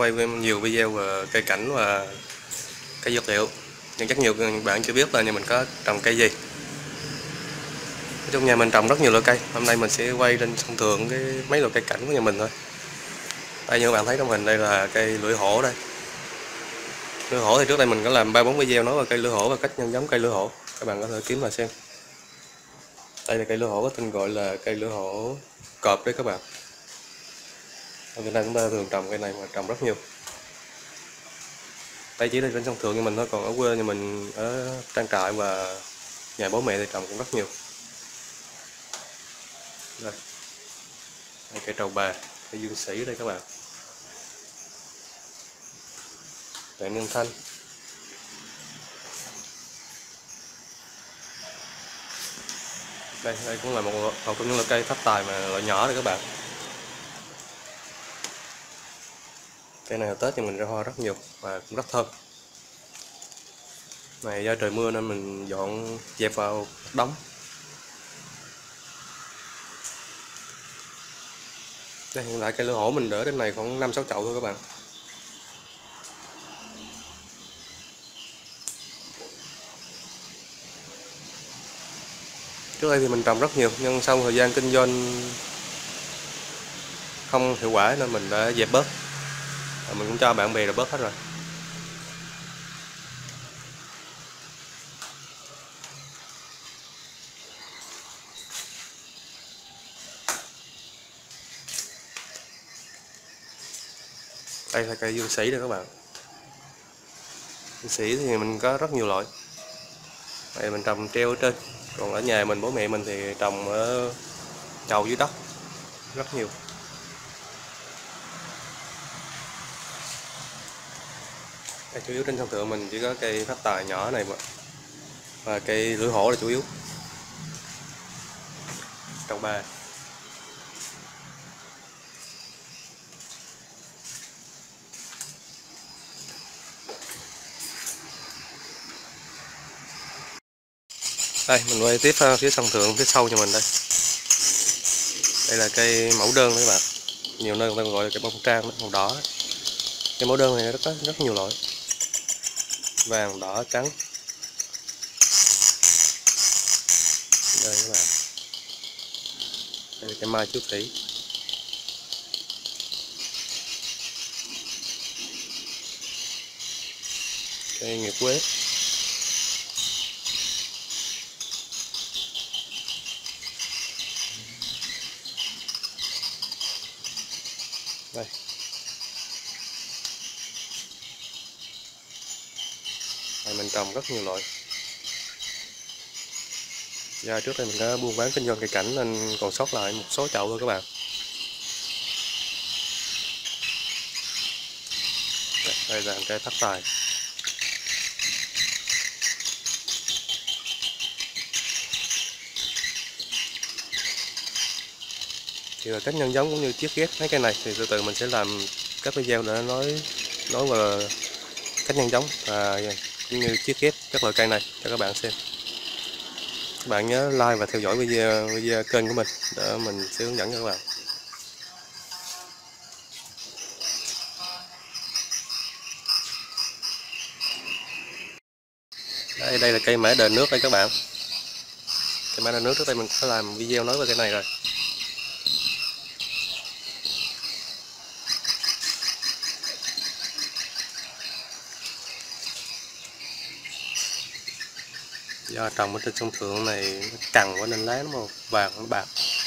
quay nhiều video về cây cảnh và cây dược liệu, nhưng chắc nhiều bạn chưa biết là nhà mình có trồng cây gì. Nói chung nhà mình trồng rất nhiều loại cây. Hôm nay mình sẽ quay lên sân thượng mấy loại cây cảnh của nhà mình thôi. Đây như các bạn thấy trong hình, đây là cây lưỡi hổ đây. Lưỡi hổ thì trước đây mình có làm 3-4 video nói về cây lưỡi hổ và cách nhân giống cây lưỡi hổ, các bạn có thể kiếm mà xem. Đây là cây lưỡi hổ có tên gọi là cây lưỡi hổ cọp đấy các bạn. Ở Việt Nam chúng ta thường trồng cây này mà trồng rất nhiều. Đây chỉ là trên sân thượng nhà mình thôi, còn ở quê nhà mình ở trang trại và nhà bố mẹ thì trồng cũng rất nhiều. Đây, đây cây trầu bà, cây dương sĩ đây các bạn. Vạn niên thanh. Đây cũng là một trong những loại cây phát tài mà loại nhỏ đây các bạn. Cây này Tết thì mình ra hoa rất nhiều và cũng rất thơm. Này do trời mưa nên mình dọn dẹp vào đống. Đây, hiện tại cây lưỡi hổ mình đỡ đến này khoảng 5-6 chậu thôi các bạn. Trước đây thì mình trồng rất nhiều, nhưng sau thời gian kinh doanh không hiệu quả nên mình đã dẹp bớt. Mình cũng cho bạn bè rồi bớt hết rồi. Đây là cây dương sĩ đây các bạn. Dương sĩ thì mình có rất nhiều loại. Đây mình trồng treo ở trên, còn ở nhà mình bố mẹ mình thì trồng ở chậu dưới đất rất nhiều. Đây, chủ yếu trên sân thượng mình chỉ có cây phát tài nhỏ này và cây lưỡi hổ là chủ yếu. Trồng bà. Đây mình quay tiếp phía sân thượng phía sau cho mình đây. Đây là cây mẫu đơn đấy các bạn. Nhiều nơi người ta gọi là cây bông trang màu đỏ. Cây mẫu đơn này có rất nhiều loại. Vàng, đỏ, trắng. Đây các bạn. Đây là cây mai chú thủy. Cây nguyệt quế. Đây. Đây mình trồng rất nhiều loại. Và trước đây mình đã buôn bán kinh doanh cây cảnh nên còn sót lại một số chậu thôi các bạn. Đây là cây phát tài. Thì là cách nhân giống cũng như chiết ghép mấy cây này thì từ từ mình sẽ làm các video để nói về cách nhân giống và cũng như chiết ghép các loại cây này cho các bạn xem. Các bạn nhớ like và theo dõi video kênh của mình để mình sẽ hướng dẫn cho các bạn. Đây là cây mã đền nước đây các bạn. Cây mã đền nước trước đây mình có làm video nói về cây này rồi. Do trồng ở trên sân thượng này nó cằn quá nên lá nó màu vàng nó bạc.